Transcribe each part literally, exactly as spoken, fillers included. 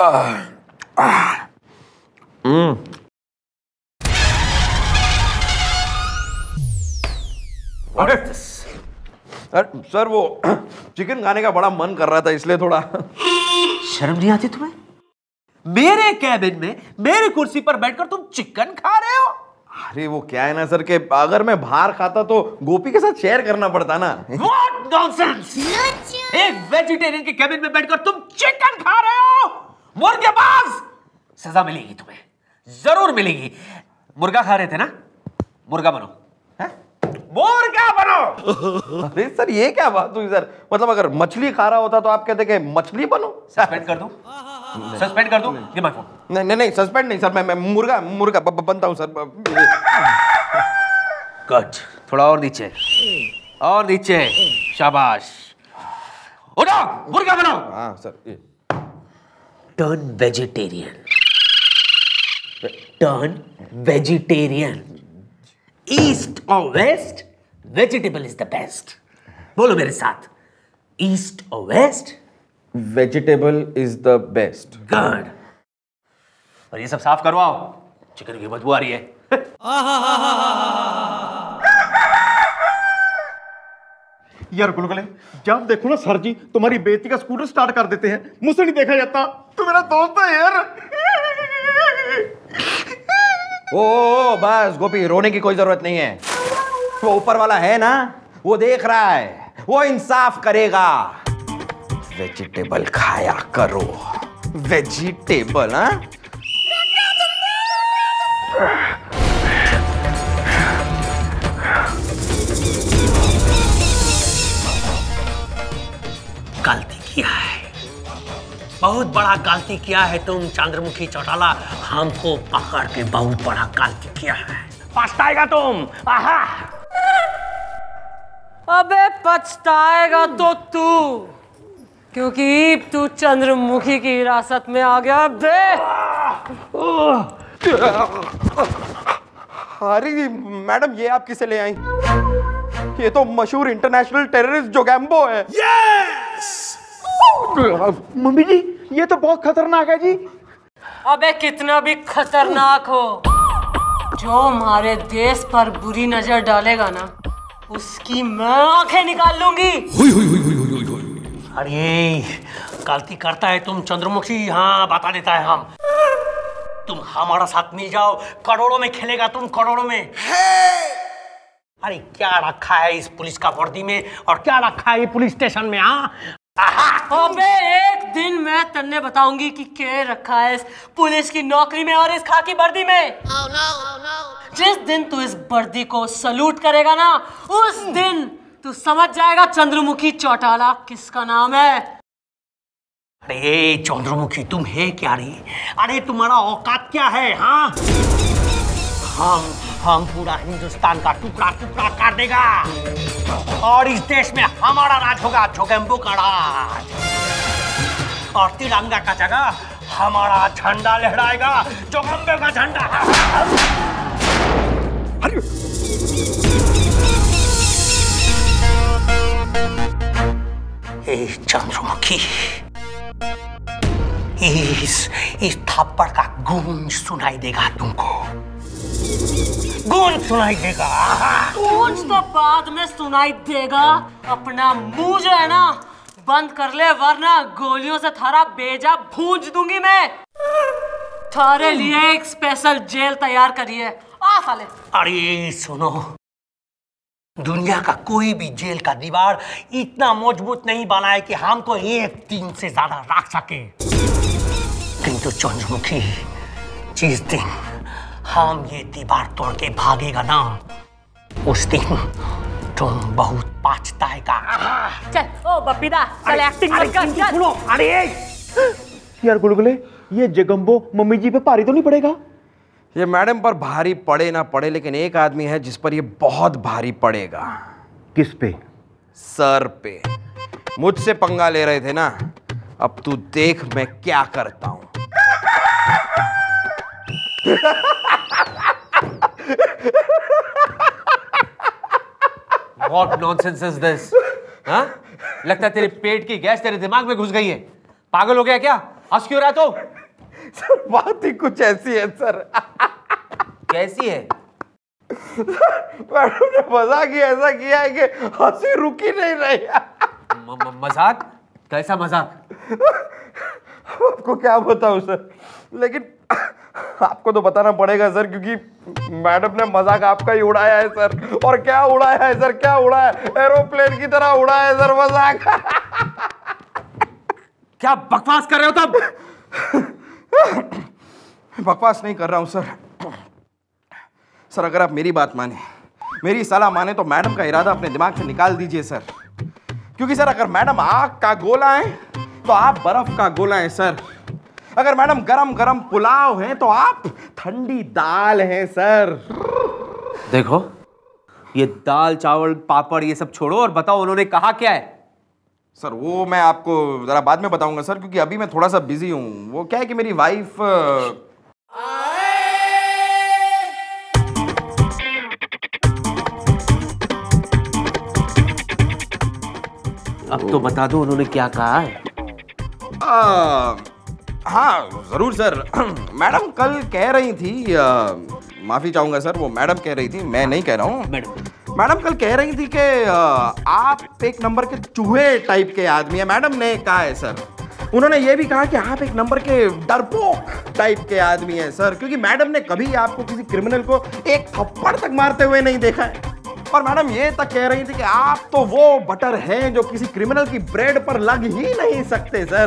हम्म अरे सर वो चिकन खाने का बड़ा मन कर रहा था इसलिए थोड़ा। शर्म नहीं आती तुम्हें? मेरे कैबिन में मेरी कुर्सी पर बैठकर तुम चिकन खा रहे हो? अरे वो क्या है ना सर कि अगर मैं बाहर खाता तो गोपी के साथ शेयर करना पड़ता ना। What nonsense! एक वेजिटेरियन के कैबिन में बैठकर तुम चिकन खा रहे हो? मुर्गेबाज! सजा मिलेगी तुम्हें, जरूर मिलेगी। मुर्गा खा रहे थे ना? मुर्गा बनो। है? मुर्गा बनो। अरे सर ये क्या बात हुई सर? मतलब अगर मछली खा रहा होता तो आप कहते कि मछली बनो। सस्पेंड कर दूं? सस्पेंड कर दूं? ये मत फोन। नहीं नहीं नहीं सस्पेंड नहीं सर, मैं मैं मुर्गा मुर्गा ब, ब, बनता हूँ सर। गुड, थोड़ा और नीचे, और नीचे, शाबाश। उठो, मुर्गा बनो। हाँ सर। ये turn vegetarian, turn vegetarian. East और west, vegetable is the best. बोलो मेरे साथ, ईस्ट और west, vegetable is the best. Good. और ये सब साफ करवाओ, चिकन की बदबू आ रही है। यार गुलगुले, जब देखो ना सर जी तुम्हारी बेटी का स्कूटर स्टार्ट कर देते हैं, मुझसे नहीं देखा जाता। तू मेरा दोस्त है यार। ओ, ओ बस गोपी, रोने की कोई जरूरत नहीं है। वो ऊपर वाला है ना, वो देख रहा है, वो इंसाफ करेगा। वेजिटेबल खाया करो, वेजिटेबल। हाँ गलती किया है, बहुत बड़ा गलती किया है तुम चंद्रमुखी चौटाला। हमको पकड़ के बहुत बड़ा गलती किया है, पछताएगा तुम। आहा। अबे पछताएगा तो तू, क्योंकि तू चंद्रमुखी की हिरासत में आ गया बे। अरे मैडम, ये आप किसे ले आई? ये तो मशहूर इंटरनेशनल टेररिस्ट जो गैम्बो है। यस! मम्मी जी, ये तो बहुत खतरनाक है जी। अबे कितना भी खतरनाक हो, जो हमारे देश पर बुरी नजर डालेगा ना, उसकी मैं आंखें निकाल लूंगी। हुई हुई हुई हुई हुई हुई। अरे गलती करता है तुम चंद्रमुखी, हाँ बता देता है हम। तुम हमारा साथ मिल जाओ, करोड़ों में खेलेगा तुम, करोड़ों में। अरे क्या रखा है इस पुलिस का वर्दी में, और क्या रखा है ये पुलिस स्टेशन में? हाँ अबे एक दिन मैं तन्ने बताऊंगी कि क्या रखा है इस पुलिस की नौकरी में और इस खाकी वर्दी में। oh, no, oh, no. जिस दिन तू इस वर्दी को सलूट करेगा ना, उस दिन तू समझ जाएगा चंद्रमुखी चौटाला किसका नाम है। अरे चंद्रमुखी, तुम है क्या रे? अरे तुम्हारा औकात क्या है? हाँ हम हम पूरा हिंदुस्तान का टुकड़ा टुकड़ा कर देगा, और इस देश में हमारा राज होगा, जोगेम्बो का राज। और तिरंगा का जगह हमारा झंडा लहराएगा, जोगेम्बो का झंडा। ए चंद्रमुखी, इस इस थप्पड़ का गूंज सुनाई देगा तुमको, गूंज सुनाई देगा। गूंज तो बाद में सुनाई देगा। अपना मुंह जो है ना बंद कर ले, वरना गोलियों से थारा बेजा भूंज दूंगी मैं। थारे लिए एक स्पेशल जेल तैयार करिए। आ साले। अरे सुनो, दुनिया का कोई भी जेल का दीवार इतना मजबूत नहीं बना है कि हमको एक दिन से ज्यादा रख सके। किंतु चंद्रमुखी, जिस दिन हम ये दीवार तोड़ के भागेगा ना, उस दिन तुम बहुत पछताएगा। चल ओ बप्पीदा, चल एक्टिंग मत कर। चल। अरे यार गुलगुले, ये जगम्बो मम्मी जी पे भारी तो नहीं पड़ेगा? ये मैडम पर भारी पड़े ना पड़े, लेकिन एक आदमी है जिस पर ये बहुत भारी पड़ेगा। किस पे? सर पे। मुझसे पंगा ले रहे थे ना, अब तू देख मैं क्या करता हूं। What nonsense is this? हाँ? लगता है तेरे पेट की गैस तेरे दिमाग में घुस गई है। पागल हो गया क्या? हंस क्यों रहा तो? सर बात ही कुछ ऐसी है सर। कैसी है? मैडम ने मजाक ही ऐसा किया है कि हंसी रुक ही नहीं रही। म, म, मजाक? कैसा मजाक? आपको क्या बताऊं सर, लेकिन आपको तो बताना पड़ेगा सर, क्योंकि मैडम ने मजाक आपका ही उड़ाया है सर। और क्या उड़ाया है सर, क्या उड़ाया है, एरोप्लेन की तरह उड़ाया है सर मजाक। क्या बकवास कर रहे हो तुम? बकवास नहीं कर रहा हूं सर। सर अगर आप मेरी बात माने, मेरी सलाह माने, तो मैडम का इरादा अपने दिमाग से निकाल दीजिए सर। क्योंकि सर अगर मैडम आग का गोला है तो आप बर्फ का गोला है सर। अगर मैडम गरम गरम पुलाव हैं तो आप ठंडी दाल हैं सर। देखो, ये दाल चावल पापड़ ये सब छोड़ो और बताओ उन्होंने कहा क्या है? सर वो मैं आपको जरा बाद में बताऊंगा सर, क्योंकि अभी मैं थोड़ा सा बिजी हूं। वो क्या है कि मेरी वाइफ अब तो बता दो उन्होंने क्या कहा है। आ, हाँ जरूर सर। मैडम कल कह रही थी, आ, माफी चाहूंगा सर, वो मैडम कह रही थी, मैं नहीं कह रहा हूँ। मैडम मैडम कल कह रही थी कि आ, आप एक नंबर के चूहे टाइप के आदमी है। मैडम ने कहा है सर, उन्होंने ये भी कहा कि आप एक नंबर के डरपोक टाइप के आदमी है सर, क्योंकि मैडम ने कभी आपको किसी क्रिमिनल को एक थप्पड़ तक मारते हुए नहीं देखा है। और मैडम ये तक कह रही थी कि आप तो वो बटर हैं जो किसी क्रिमिनल की ब्रेड पर लग ही नहीं सकते सर।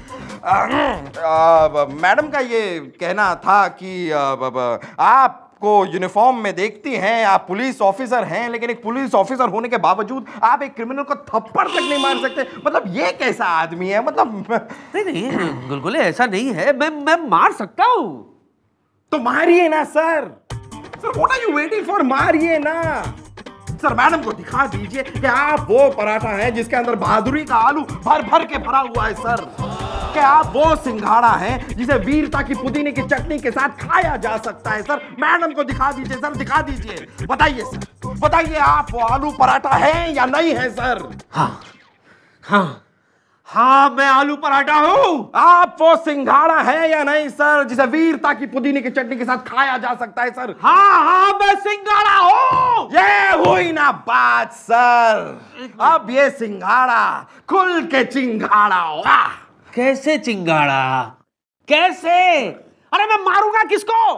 मैडम का ये कहना था कि आ, ब, ब, आपको यूनिफॉर्म में देखती हैं, आप पुलिस ऑफिसर हैं, लेकिन एक पुलिस ऑफिसर होने के बावजूद आप एक क्रिमिनल को थप्पड़ तक नहीं मार सकते। मतलब ये कैसा आदमी है? मतलब नहीं नहीं गुलगुले, ऐसा नहीं है, मैं मैं मार सकता हूँ। तो मारिए ना sir. Sir what are you waiting for? मारिए ना सर। मैडम को दिखा दीजिए कि आप वो पराठा है जिसके अंदर बहादुरी का आलू भर भर के भरा हुआ है सर। कि आप वो सिंघाड़ा है जिसे वीरता की पुदीने की चटनी के साथ खाया जा सकता है सर। मैडम को दिखा दीजिए सर, दिखा दीजिए। बताइए सर, बताइए आप वो आलू पराठा है या नहीं है सर? हाँ हाँ हाँ, मैं आलू पराठा हूँ। आप वो सिंघाड़ा है या नहीं सर जिसे वीरता की पुदीने की चटनी के साथ खाया जा सकता है सर? हाँ हाँ, मैं सिंघाड़ा हूँ। ये हुई ना बात सर। अब ये सिंघाड़ा खुल के चिंगाड़ा होगा। कैसे चिंगाड़ा? कैसे? अरे मैं मारूंगा किसको?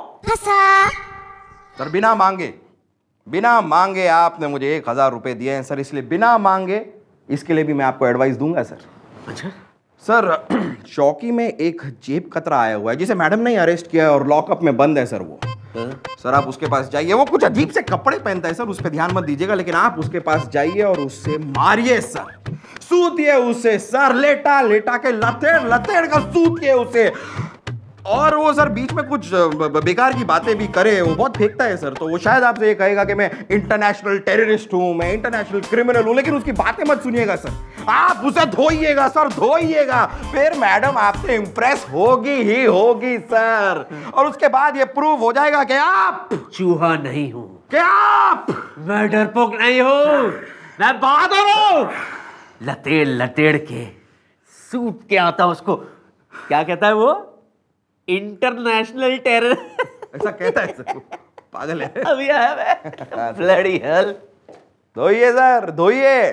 सर बिना मांगे, बिना मांगे आपने मुझे एक हजार रुपए दिए हैं सर, इसलिए बिना मांगे इसके लिए भी मैं आपको एडवाइस दूंगा सर। अच्छा सर, चौकी में एक जेब कतरा आया हुआ है जिसे मैडम ने अरेस्ट किया है और लॉकअप में बंद है सर। वो सर आप उसके पास जाइए। वो कुछ अजीब से कपड़े पहनता है सर, उस पर ध्यान मत दीजिएगा, लेकिन आप उसके पास जाइए और उससे मारिए सर। सूतिए उसे सर, लेटा लेटा के लतेड़ लतेड़ कर सूतिए उसे। और वो सर बीच में कुछ बेकार की बातें भी करे, वो बहुत फेंकता है सर। तो वो शायद आपसे ये कहेगा कि मैं इंटरनेशनल टेररिस्ट हूं, मैं इंटरनेशनल क्रिमिनल हूं, लेकिन उसकी बातें मत सुनिएगा सर। आप उसे धोइएगा सर, धोइएगा। फिर मैडम आपसे इंप्रेस होगी ही होगी सर। और उसके बाद ये प्रूव हो जाएगा कि आप चूहा नहीं हूं, कि आप मैं डरपोक नहीं हूं, मैं बहादुर हूं। लतेड़ लतेड़ के सूट के आता हूं उसको। क्या कहता है वो? International terror. ऐसा कहता है सर, पागल है। अभी आया मैं। Bloody hell. धोइए सर, धोइए।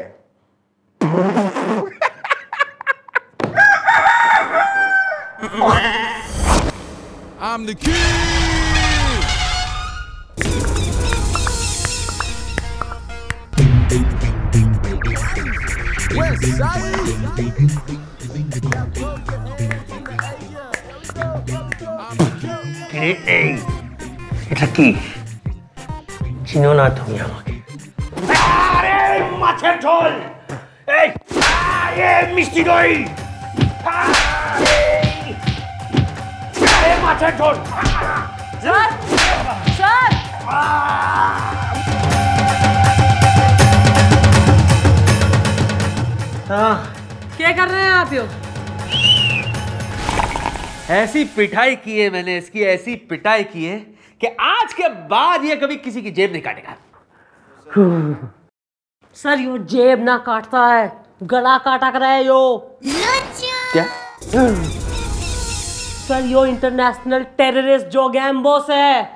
I'm the king. West side. Hey, Lucky. Chino na tumya mage. Are mache chol. Hey, ye misti doi. Are mache chol. Sir sir क्या कर रहे हैं आप? यो ऐसी पिटाई की है मैंने इसकी, ऐसी पिटाई की है कि आज के बाद ये कभी किसी की जेब नहीं काटेगा। सर यो जेब ना काटता है, गला काटा कर है यो। क्या? सर यो इंटरनेशनल टेररिस्ट जो गैम्बोस है।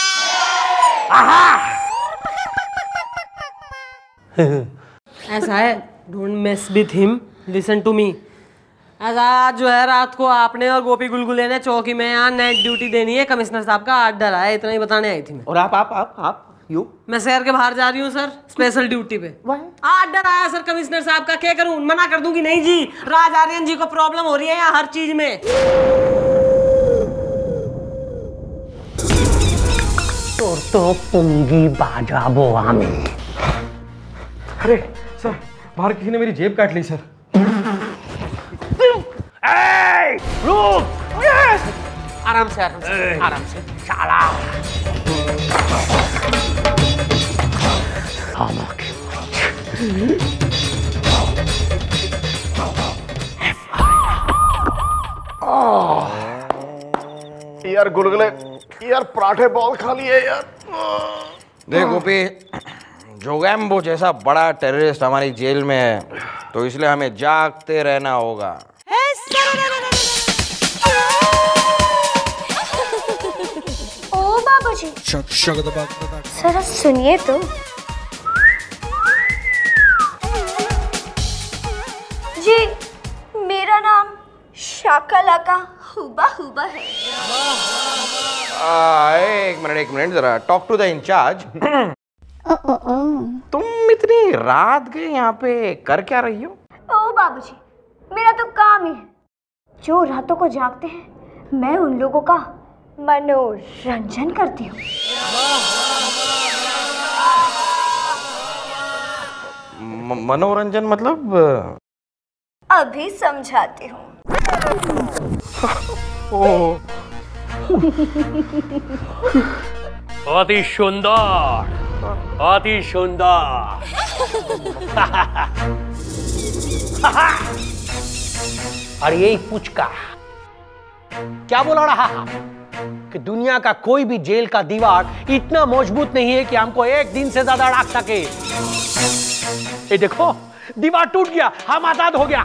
ऐसा है, don't mess with him, listen to me. ऐसा आज जो है रात को आपने और गोपी गुलगुले ने चौकी में यहाँ नाइट ड्यूटी देनी है, कमिश्नर साहब का आर्डर आया, इतना ही बताने आई थी मैं। और आप आप आप आप यू मैं शहर के बाहर जा रही हूँ सर, स्पेशल ड्यूटी पे। आर्डर आया सर कमिश्नर साहब का, क्या करूँ, मना कर दूं कि नहीं जी, राज आर्यन जी को प्रॉब्लम हो रही है यहाँ हर चीज में। तो तो पुंगी बाजाबो आमिर। अरे सर, बाहर किसी ने मेरी जेब काट ली सर। ए, रुक! आराम से आराम से आराम से शाला। यार गुलगुले, यार पराठे बहुत खा लिए यार। देख गोपी, जोगैम्बो जैसा बड़ा टेररिस्ट हमारी जेल में है, तो इसलिए हमें जागते रहना होगा। ओ बाबूजी, जरा सुनिए तो। जी, मेरा नाम शाकालाका हुबा हुबा है। आ, एक मिनट एक मिनट जरा टॉक टू द इंचार्ज। तुम इतनी रात गए यहाँ पे कर क्या रही हो? ओ बाबूजी, मेरा तो काम ही है, जो रातों को जागते हैं मैं उन लोगों का मनोरंजन करती हूँ। मनोरंजन मतलब? अभी समझाती हूँ। अति सुंदर, अति सुंदर। और यही पुचका क्या बोला रहा कि दुनिया का कोई भी जेल का दीवार इतना मजबूत नहीं है कि हमको एक दिन से ज्यादा अड़क सके। ये देखो, दीवार टूट गया, हम आजाद हो गया।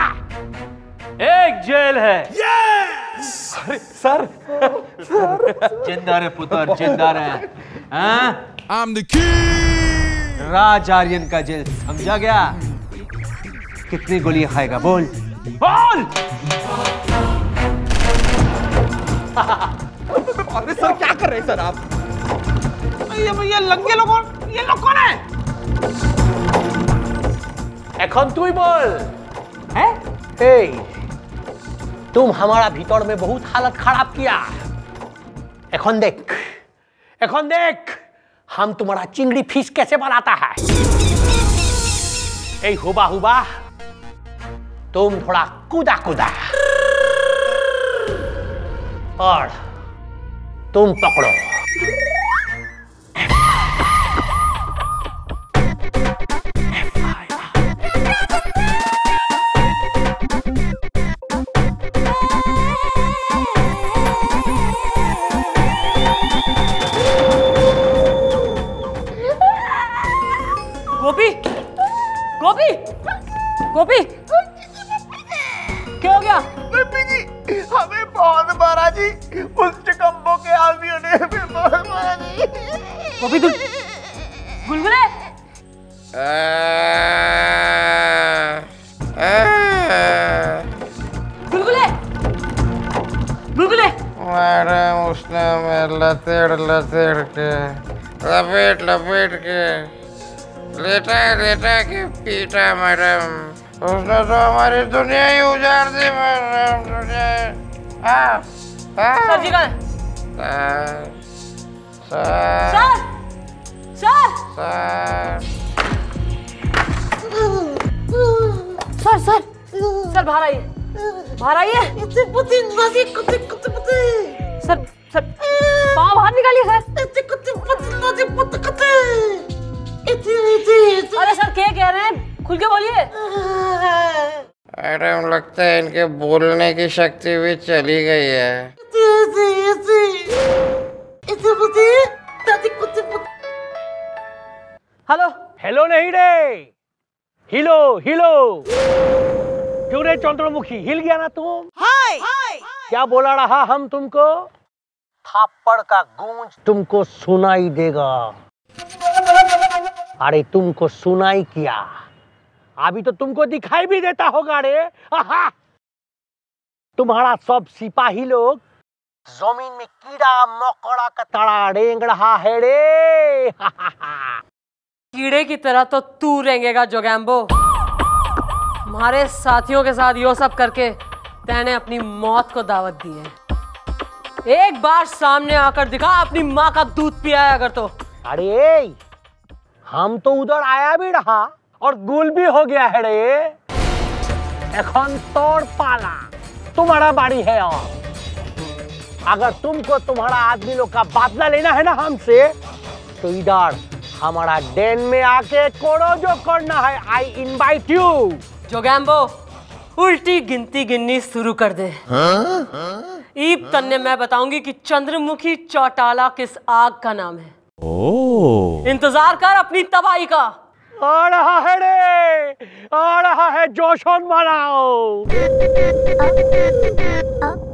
एक जेल है। सर सर जिंदा रहे पुत्र, जिंदा रहे। हाँ? I'm the king. राज आर्यन का जेल, समझा गया? कितनी गोलियां खाएगा बोल बोल। अरे सर क्या कर रहे हैं सर आप? ये ये लंगे लोगों, ये लोग कौन है? এখন তুই বল। हैं? तुम हमारा भीतर में बहुत हालत खराब किया। এখন देख, এখন देख हम तुम्हारा चिंगड़ी फिश कैसे बनाता है। ए हुबा हुबा, तुम थोड़ा कूदा कूदा और तुम पकड़ो। गोपी, गोपी, गोपी, क्या हो गया? जी, हमें बहुत मारा जी, उस चिकम्बो के आदमियों ने हमें बहुत मारा जी। गोपी तू गुलगुले? गुलगुले, गुलगुले। मैडम उसने हमें लतेड़ लतेड़ के लपेट लपेट के लेटा लेटा के पीटा मैडम। उसने तो हमारी दुनिया ही उजाड़ दी मैडम, दुनिया। हाँ, हाँ। सर जी कहाँ हैं? Sir sir sir sir sir sir sir बाहर आइए, बाहर आइए। सर सर पाँव बाहर निकालिए सर। अरे सर क्या कह रहे हैं, खुल के बोलिए। मैडम लगता है इनके बोलने की शक्ति भी चली गई है। हेलो हेलो नहीं रे, हिलो हिलो। क्यों रे चंद्रमुखी, हिल गया ना तुम? हाय क्या बोला रहा हम तुमको? थप्पड़ का गूंज तुमको सुनाई देगा। अरे तुमको सुनाई किया, अभी तो तुमको दिखाई भी देता होगा रे। आहा! तुम्हारा सब सिपाही लोग जमीन में कीड़ा मकोड़ा का तरह रेंग रहा है रे। कीड़े की तरह तो तू रेंगेगा जोगैम्बो। हमारे साथियों के साथ यो सब करके तैने अपनी मौत को दावत दी है। एक बार सामने आकर दिखा अपनी माँ का दूध पिया है अगर तो। अरे हम तो उधर आया भी रहा और गुल भी हो गया है रे। एखन तोड़ पाला तुम्हारा बारी है। और अगर तुमको तुम्हारा आदमी लोग का बदला लेना है ना हमसे, तो इधर हमारा डेन में आके करो जो करना है। I invite you. जोगैम्बो उल्टी गिनती गिननी शुरू कर दे। ईब तन्ने मैं बताऊंगी कि चंद्रमुखी चौटाला किस आग का नाम है। ओह, इंतजार कर अपनी तबाही का। आ रहा है रे, आ रहा है, जोश मनाओ।